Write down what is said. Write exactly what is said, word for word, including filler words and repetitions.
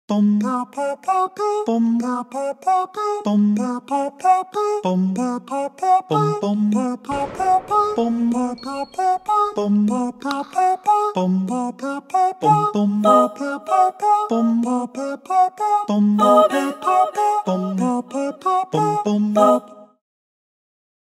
bum pa pa pa pa bum pa pa pa pa bum pa pa pa pa bum pa pa pa pa bum pa pa pa pa bum pa pa pa pa bum pa pa pa pa bum pa pa pa pa bum pa pa pa pa bum pa pa pa pa bum pa pa pa pa bum pa pa pa pa bum bum